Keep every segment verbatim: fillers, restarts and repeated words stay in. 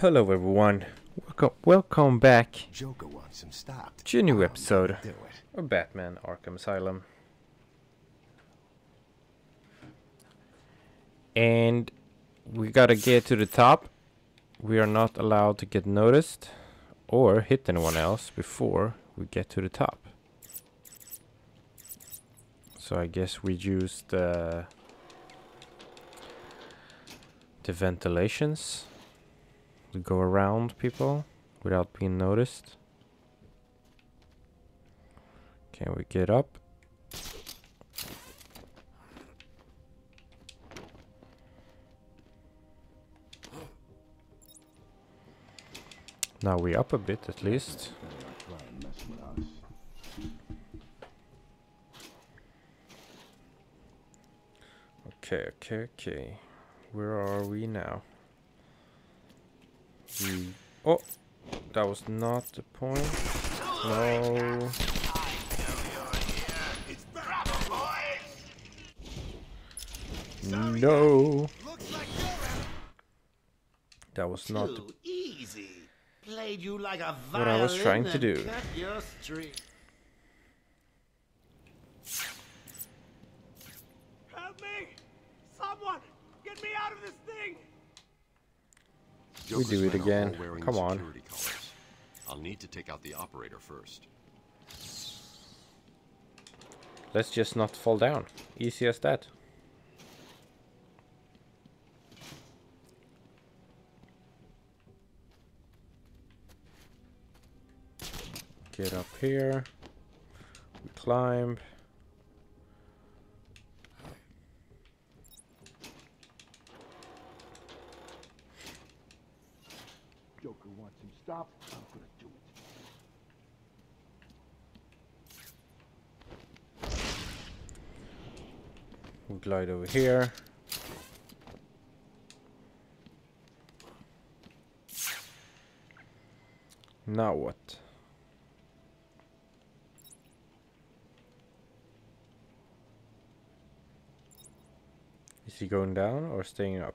Hello everyone, welcome, welcome back Joker wants him stopped. to a new I'll episode never do it. of Batman Arkham Asylum. And we gotta get to the top. We are not allowed to get noticed or hit anyone else before we get to the top. So I guess we use the, the ventilations to go around people without being noticed. Can we get up? Now we up a bit at least. Okay, okay, okay. Where are we now? We oh, that was not the point. No. No. That was not the Too easy. Played you like a what I was trying to do. cut your string. Help me! Someone! Get me out of this thing! We do it again. Come on. Colors. I'll need to take out the operator first. Let's just not fall down. Easy as that. Get up here. We climb. Joker wants him stopped. I'm gonna do it. We glide over here. Now what? Is he going down or staying up?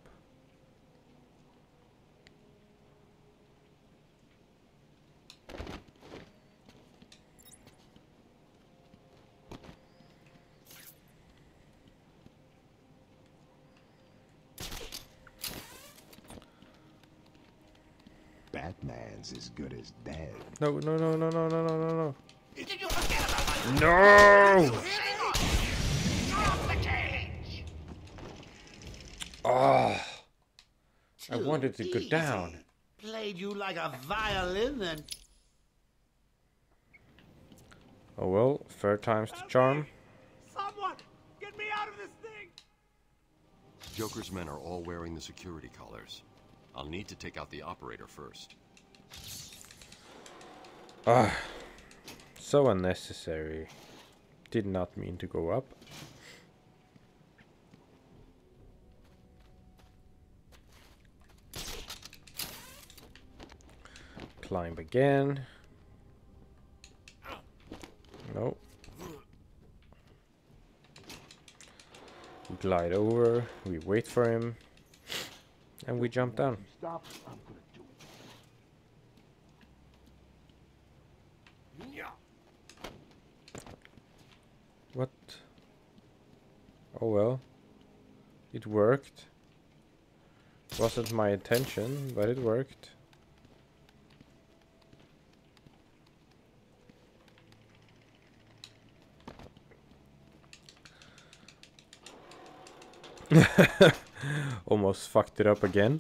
Batman's as good as dead. No, no, no, no, no, no, no, no, no. Did you forget about my... No! Drop the cage! Oh, I Too wanted to go easy. down. Played you like a violin and Oh well, third time's the charm. Someone! Get me out of this thing! Joker's men are all wearing the security collars. I'll need to take out the operator first. Ah, so unnecessary. Did not mean to go up. Climb again. No. We glide over, we wait for him, and we jump down. Stop. I'm gonna do it. What? Oh well. It worked. Wasn't my intention, but it worked. Almost fucked it up again.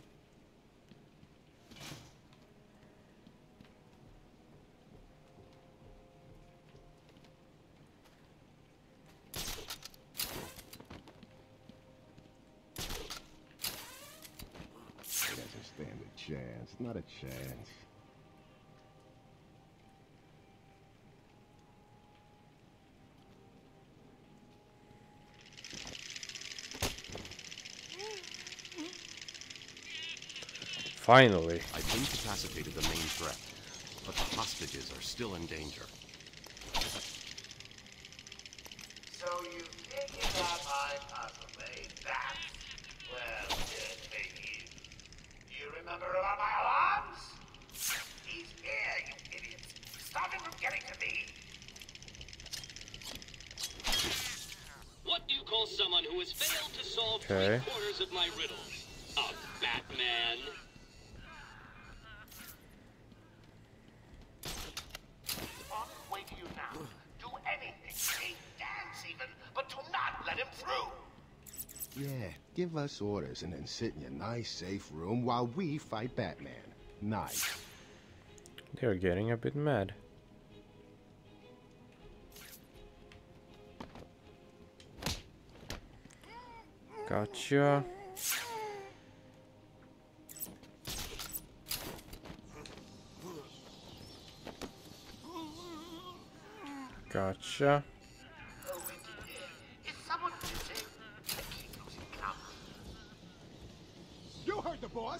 He doesn't stand a chance. Not a chance. Finally. I've incapacitated the main threat, but the hostages are still in danger. So you figured out my puzzle, eh? That's well, good for you. You remember about my alarm? getting to me. What do you call someone who has failed to solve Okay. three quarters of my riddles? A Batman? On his way to you now. Do anything, a dance even, but do not let him through. Yeah, give us orders and then sit in your nice, safe room while we fight Batman. Nice. They're getting a bit mad. Gotcha. Gotcha. Is someone missing? I keep losing count. You heard the boss.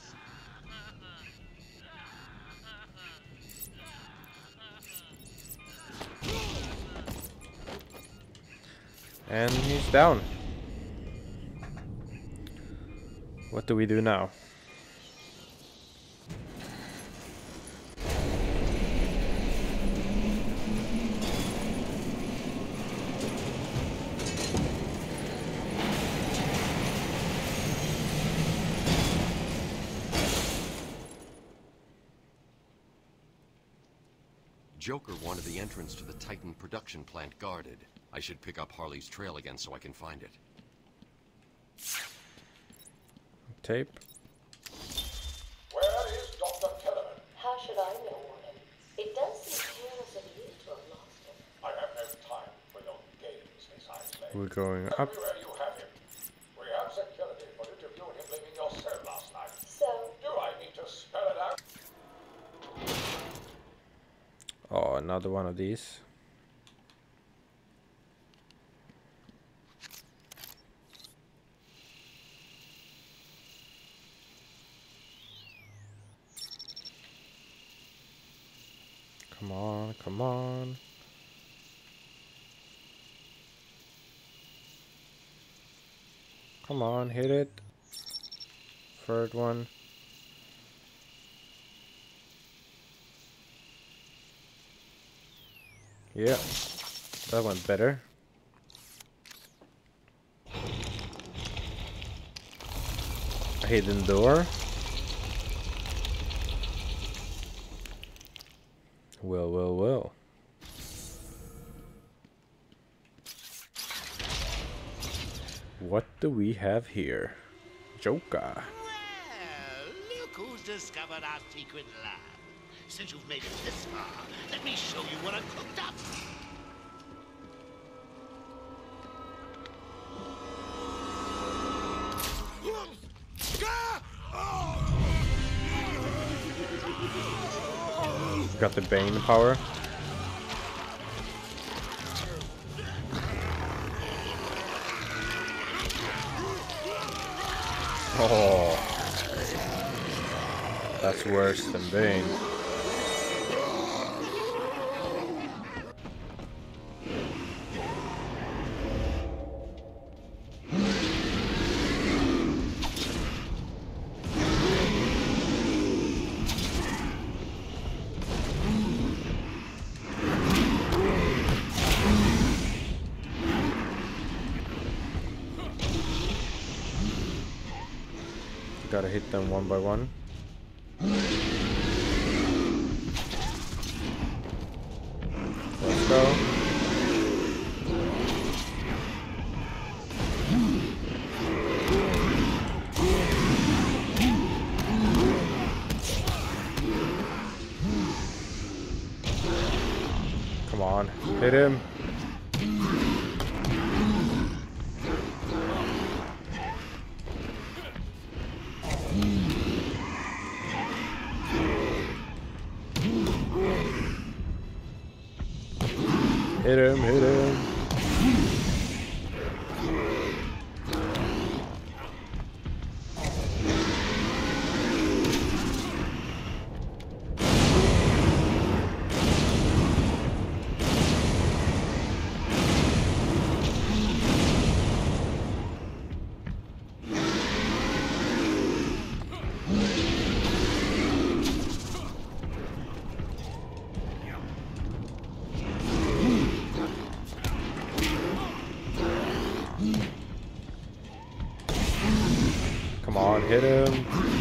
And he's down. What do we do now? Joker wanted the entrance to the Titan production plant guarded. I should pick up Harley's trail again so I can find it. Tape. Where is Doctor Kellerman? How should I know, Warden? It does seem careless of you to have lost him. I have no time for your games, Miss Isley. We're going Tell up. me where you have him. We have security footage of you and him leaving your cell last night. So, Do I need to spell it out? Oh, another one of these. Come on, come on. Come on, hit it. Third one. Yeah, that went better. A hidden door. Well, well, well. What do we have here? Joker. Well, look who's discovered our secret lab. Since you've made it this far, let me show you what I've cooked up. Got the Bane power. Oh, that's worse than Bane. Gotta hit them one by one. Let's go. Come on, hit him. Hit him, hit him. hit him.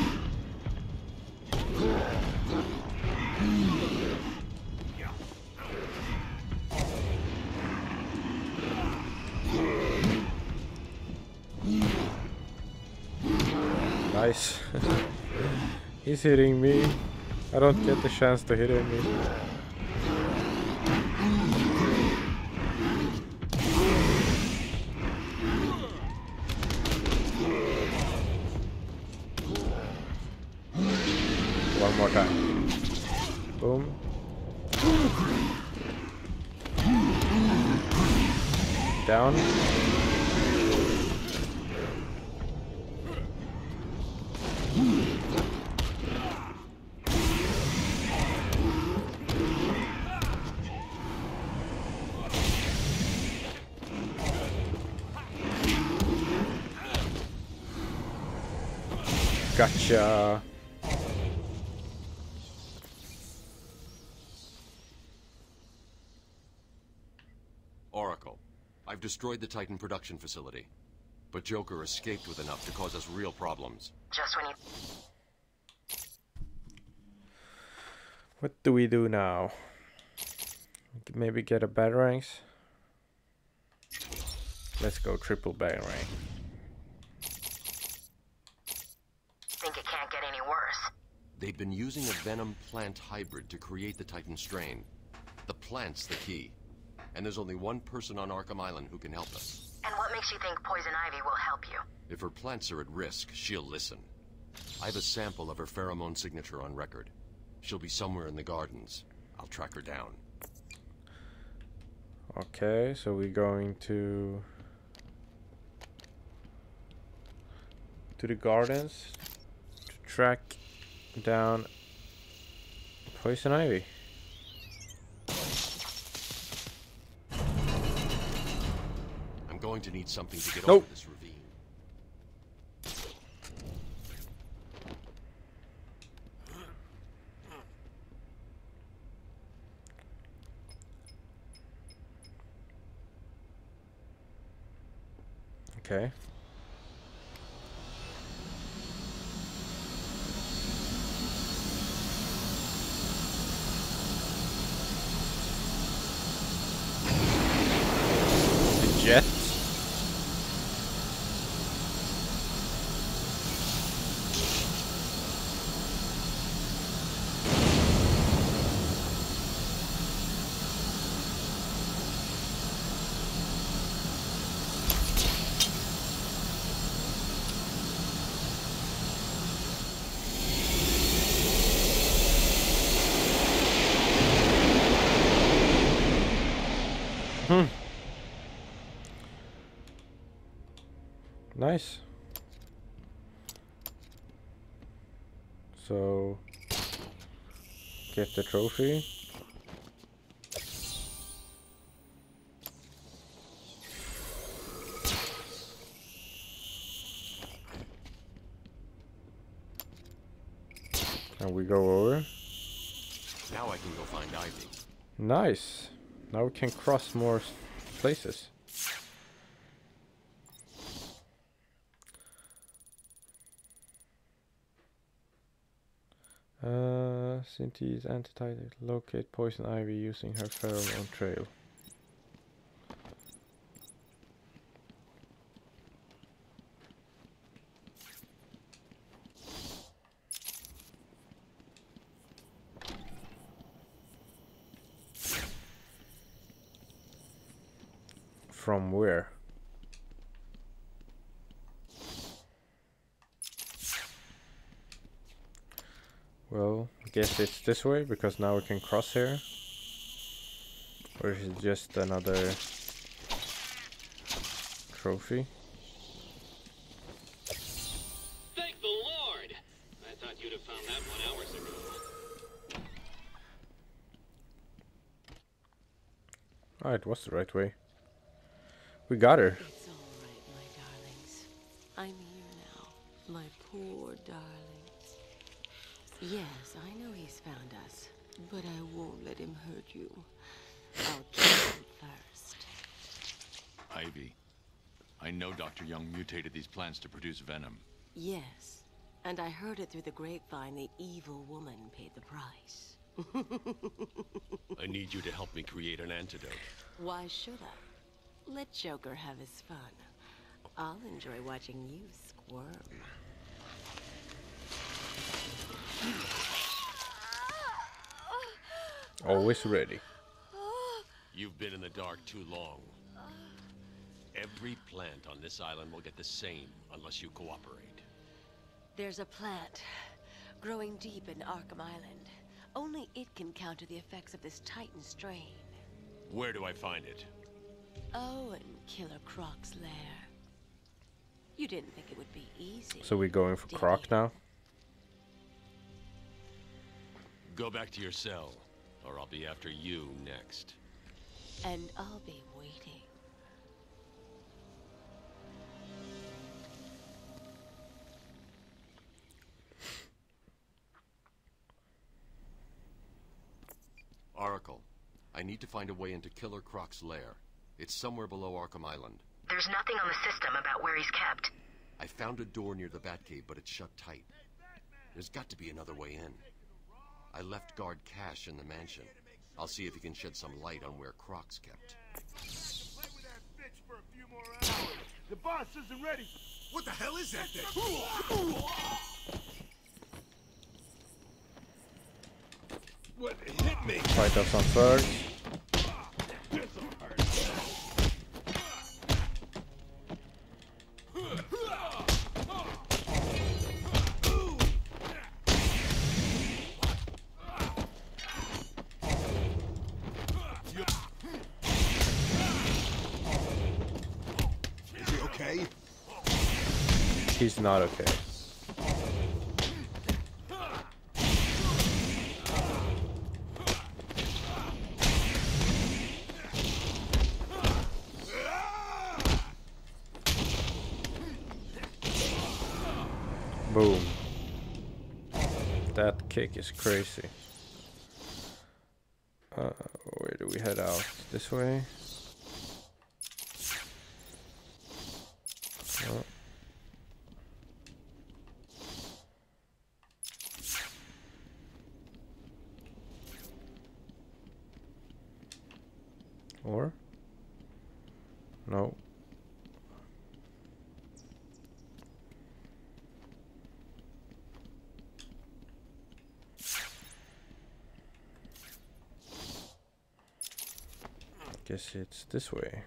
Nice. He's hitting me. I don't get the chance to hit him. One more time. Boom. Down. Gotcha. Oracle, I've destroyed the Titan production facility. But Joker escaped with enough to cause us real problems. Just when you... What do we do now? Maybe get a batarangs? Let's go triple batarang. Think it can't get any worse. They've been using a venom plant hybrid to create the Titan strain. The plant's the key. And there's only one person on Arkham Island who can help us. And what makes you think Poison Ivy will help you? If her plants are at risk, she'll listen. I have a sample of her pheromone signature on record. She'll be somewhere in the gardens. I'll track her down. Okay, so we're going to... to the gardens to track down Poison Ivy. I'm going to need something to get Nope. over this ravine. Okay. The jet. Hmm. Nice. So get the trophy. And we go over. Now I can go find Ivy. Nice. Now we can cross more s- places. Uh, Cynthia's antitype. Locate Poison Ivy using her pheromone trail. From where? Well, I guess it's this way because now we can cross here. Or is it just another trophy? Thank the Lord! I thought you'd have found that one hours ago. Ah, it was the right way. We got her. It's all right, my darlings. I'm here now, my poor darlings. Yes, I know he's found us, but I won't let him hurt you. I'll kill him first. Ivy, I know Doctor Young mutated these plants to produce venom. Yes, And I heard it through the grapevine the evil woman paid the price. I need you to help me create an antidote. Why should I? Let Joker have his fun. I'll enjoy watching you squirm. Always ready. You've been in the dark too long. Every plant on this island will get the same unless you cooperate. There's a plant growing deep in Arkham Island. Only it can counter the effects of this Titan strain. Where do I find it? Oh, in Killer Croc's lair. You didn't think it would be easy. So we're going for did Croc you? now? Go back to your cell, or I'll be after you next. And I'll be waiting. Oracle, I need to find a way into Killer Croc's lair. It's somewhere below Arkham Island. There's nothing on the system about where he's kept. I found a door near the Batcave, but it's shut tight. There's got to be another way in. I left guard Cash in the mansion. I'll see if he can shed some light on where Croc's kept. Play with that bitch for a few more hours. The boss isn't ready. What the hell is that thing? What hit me? Fight us on first. Is he okay? He's not okay. Boom. That kick is crazy. Uh, where do we head out? This way? Oh. Or? No. Guess it's this way.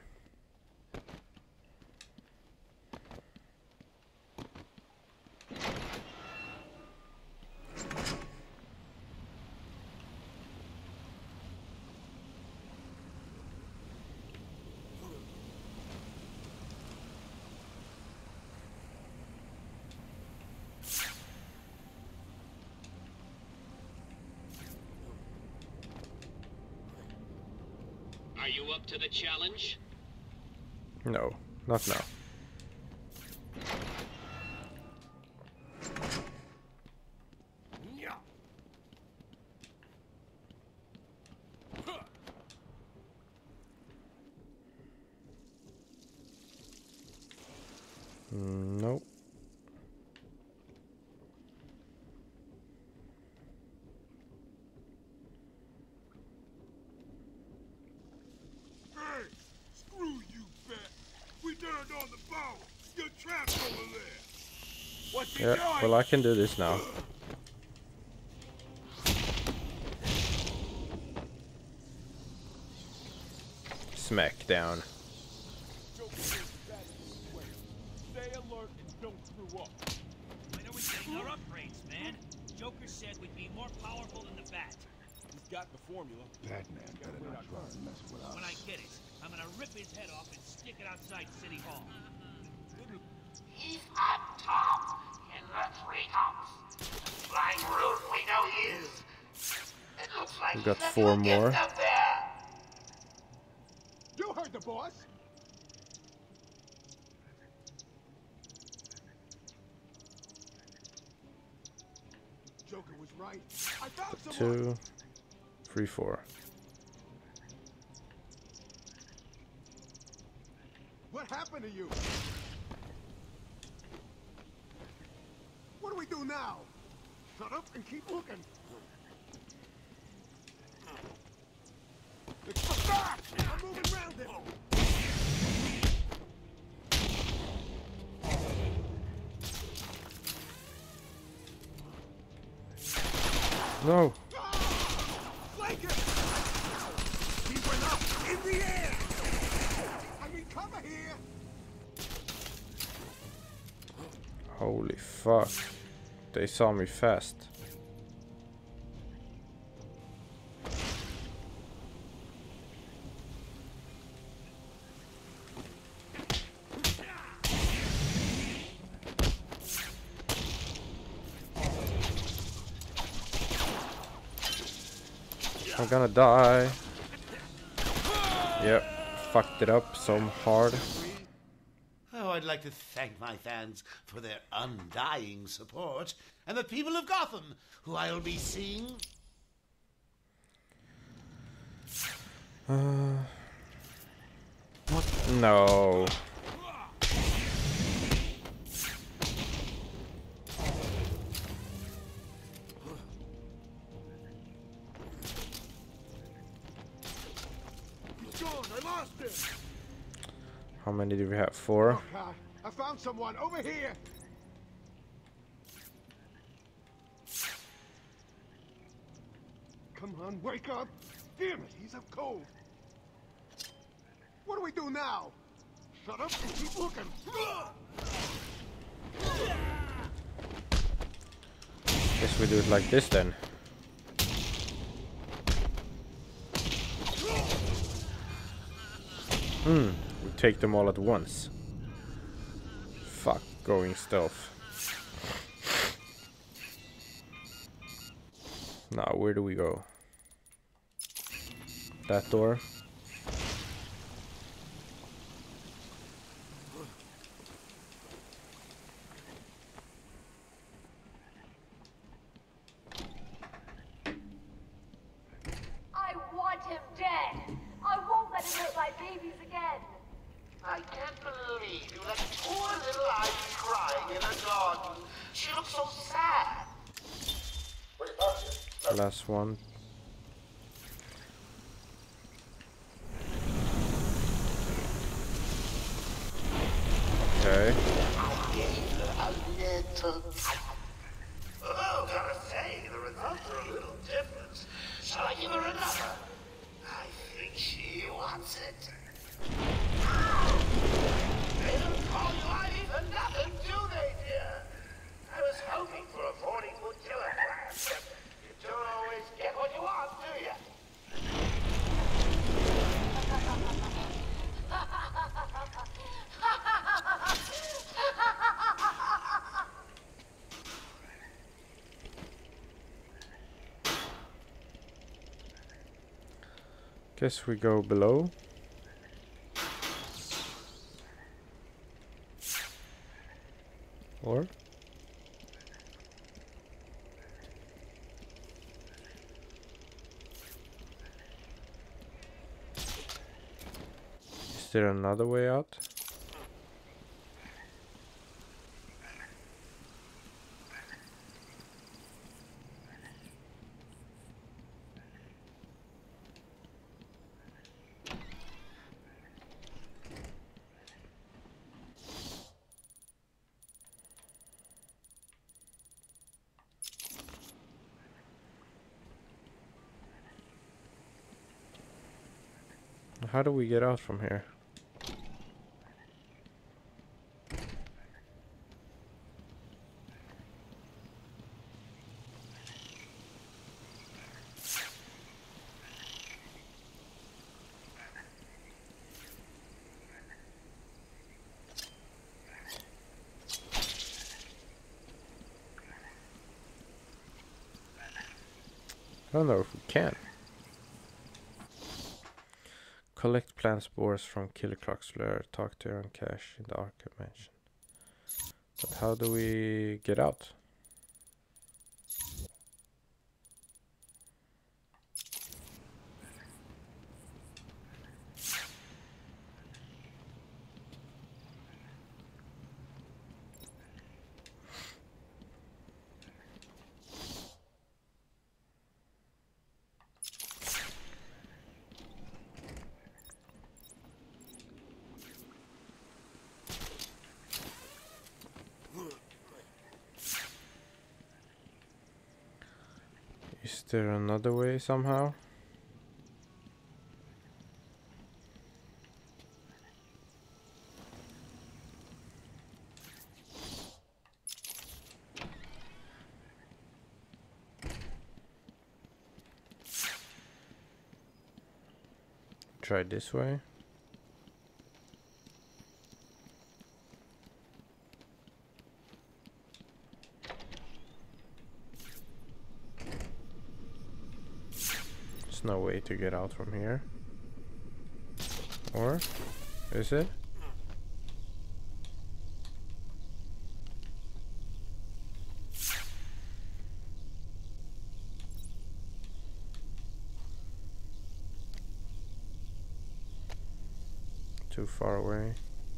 Are you up to the challenge? No, not now. Mm, nope. Hey, screw you, Bat. We turned on the power. You're trapped over there. What's he Yeah, doing? well I can do this now. Smack down. Stay alert and don't screw up. When are we getting our upgrades, man? Joker said we'd be more powerful than the Bat. He's got the formula. Batman better not try and mess with us. When I get it, I'm gonna rip his head off and stick it outside City Hall. He's on top in the treetops. Flying roof, we know he is. It looks like We got he's four gonna get more. up there. You heard the boss. Joker was right. I found someone. Two, three, four. What happened to you? What do do we do now? Shut up and keep looking. It's the back! I'm moving round him! No. Flank it! He went up in the air! I need cover here! Holy fuck. They saw me fast. I'm gonna die. Yep, fucked it up so hard. Oh, I'd like to thank my fans for their undying support, and the people of Gotham, who I'll be seeing. Uh, what? No. How many do we have? Four? Oh, God. I found someone over here! Come on, wake up! Damn it, he's up cold! What do we do now? Shut up and keep looking! Guess we do it like this then. Hmm, we take them all at once. Fuck, going stealth. Now, where do we go? That door? I want him dead. I won't let him hurt my babies again. I can't believe you let poor little Ivy crying in a garden. She looks so sad. Last one. Okay. I gave her a little tight. Oh, gotta say, the results are a little different. Shall I give her another? I think she wants it. They don't call you Ivy for nothing, do they, dear? I was hoping for a forty-foot killer class, but you don't always get what you want, do you? Guess we go below. Or? Is there another way out? How do we get out from here? I don't know if we can. Collect plant spores from Killer Croc's lair. Talk to Aaron Cash in the Arkham Mansion. But how do we get out? Is there another way somehow? Try this way. There's no way to get out from here. Or is it? Too far away.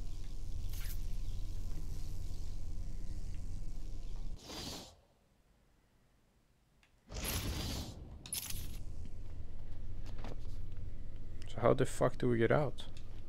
So how the fuck do we get out?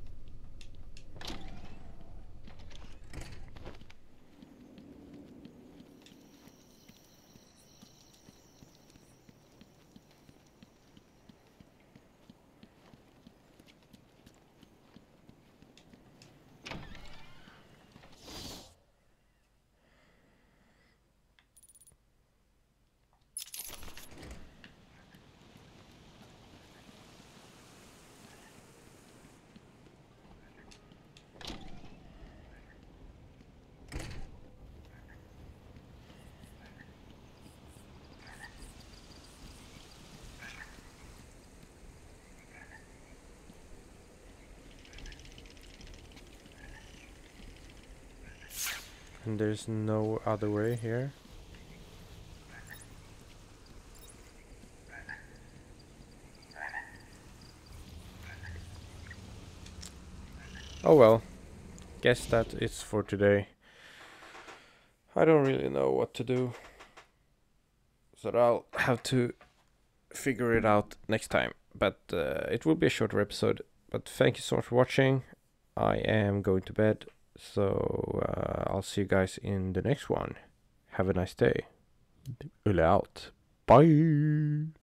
And there's no other way here. Oh well, guess that it's for today. I don't really know what to do, so I'll have to figure it out next time. But uh, it will be a shorter episode. But thank you so much for watching. I am going to bed, so uh, I'll see you guys in the next one. Have a nice day. Ulle out. Bye.